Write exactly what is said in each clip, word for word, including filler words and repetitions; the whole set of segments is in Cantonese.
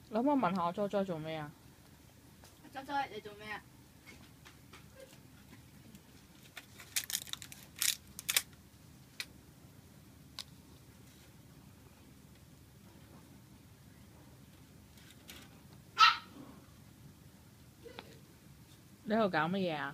你可唔可以問下我災災做咩啊？ 災災，你做咩啊？ 你喺度搞乜嘢啊？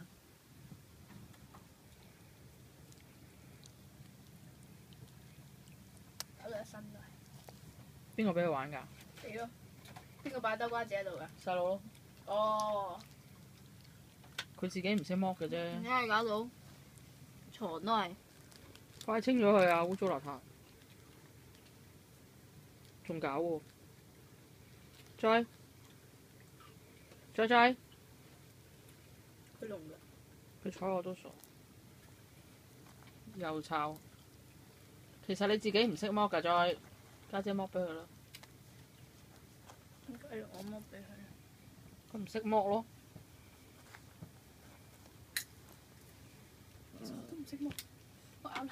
搞到一身都係。 邊個俾佢玩㗎？ 你咯。邊個擺兜瓜子喺度㗎？ 細佬咯。 哦。 佢自己唔識剝嘅啫。 點解你搞到床都係？ 快清咗佢啊！污糟邋遢。仲搞喎？災災災。 佢聾㗎。 佢睬我都傻。又臭。其實你自己唔識剝㗎，災。家姐剝俾佢啦。 點解要我剝俾佢？ 佢唔識剝咯。 其實我都唔識剝，我咬爛咗。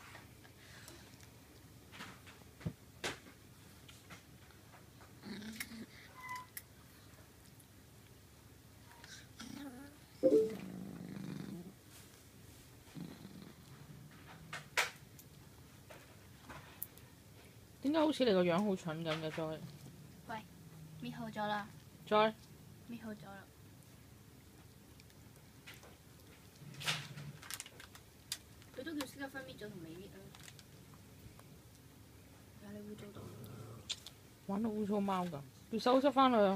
點解好似你個樣好蠢咁嘅災？ 喂，搣好咗啦。 災。 搣好咗啦。佢都叫識得分搣咗同未搣啊！睇下你污糟到。 玩到污糟貓咁，要收拾翻去啊！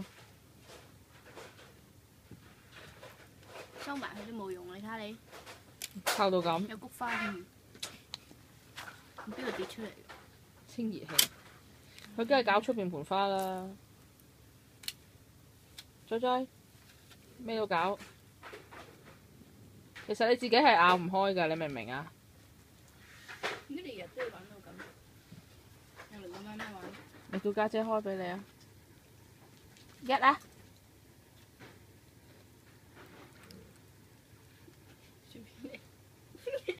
收埋佢都冇用，你睇下你。 臭到咁。 有菊花添。從邊度跌出嚟㗎？ 清熱氣，佢梗係搞出邊盆花啦。災災，咩都搞。其實你自己係拗唔開㗎，你明唔明啊？ 點解你日日都要玩到咁？又嚟咁樣咩玩？ 你叫家姐開俾你啊！一啊！